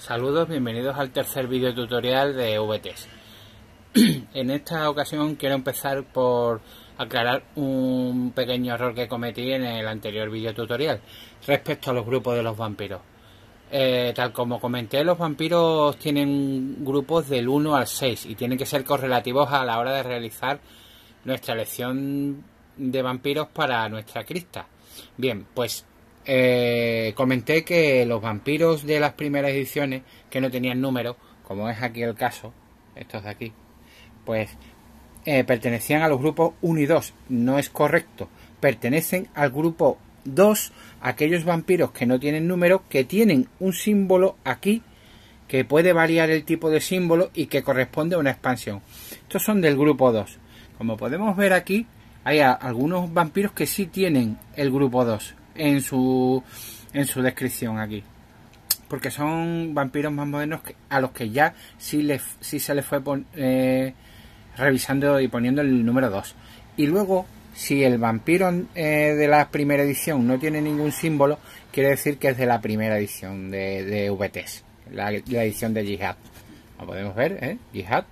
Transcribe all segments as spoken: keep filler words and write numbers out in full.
Saludos, bienvenidos al tercer vídeo tutorial de V T S. En esta ocasión quiero empezar por aclarar un pequeño error que cometí en el anterior vídeo tutorial respecto a los grupos de los vampiros. Eh, tal como comenté, los vampiros tienen grupos del uno al seis y tienen que ser correlativos a la hora de realizar nuestra elección de vampiros para nuestra crista. Bien, pues eh, comenté que los vampiros de las primeras ediciones que no tenían número, como es aquí el caso, estos de aquí, pues eh, pertenecían a los grupos uno y dos. No es correcto, pertenecen al grupo dos aquellos vampiros que no tienen número, que tienen un símbolo aquí que puede variar el tipo de símbolo y que corresponde a una expansión. Estos son del grupo dos. Como podemos ver aquí, hay a, algunos vampiros que sí tienen el grupo dos en su en su descripción aquí, porque son vampiros más modernos que, a los que ya sí, les, sí se les fue pon, eh, revisando y poniendo el número dos. Y luego, si el vampiro eh, de la primera edición no tiene ningún símbolo, quiere decir que es de la primera edición de, de V T S, la, la edición de Jihad. Lo podemos ver, ¿eh? Jihad.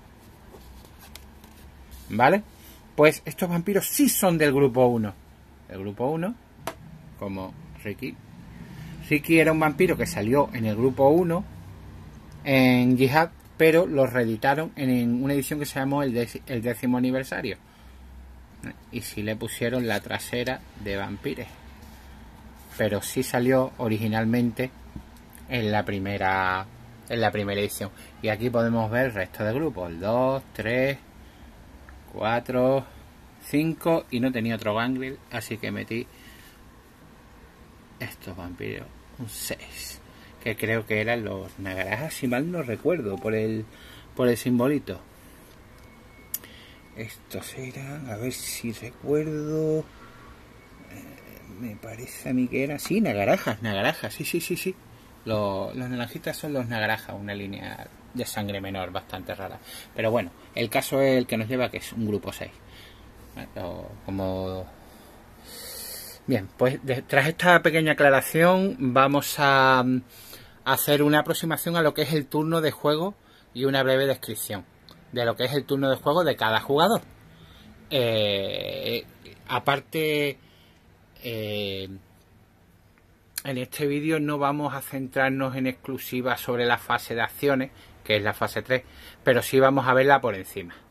¿Vale? Pues estos vampiros sí son del grupo uno. El grupo uno, como Ricky. Ricky era un vampiro que salió en el grupo uno en Jihad, pero lo reeditaron en una edición que se llamó el, el décimo aniversario. Y sí le pusieron la trasera de vampires, pero sí salió originalmente en la primera en la primera edición. Y aquí podemos ver el resto de grupos, el dos, tres, cuatro, cinco, y no tenía otro gangrel, así que metí estos vampiros, un seis, que creo que eran los Nagarajas, si mal no recuerdo, por el por el simbolito. Estos eran, a ver si recuerdo, eh, me parece a mí que eran, sí, Nagarajas, Nagarajas, sí, sí, sí, sí. Los, los naranjitas son los Nagarajas, una línea de sangre menor bastante rara. Pero bueno, el caso es el que nos lleva, que es un grupo seis. Como... Bien, pues de, tras esta pequeña aclaración vamos a, a hacer una aproximación a lo que es el turno de juego y una breve descripción de lo que es el turno de juego de cada jugador. Eh, aparte, eh, en este vídeo no vamos a centrarnos en exclusiva sobre la fase de acciones, que es la fase tres, pero sí vamos a verla por encima.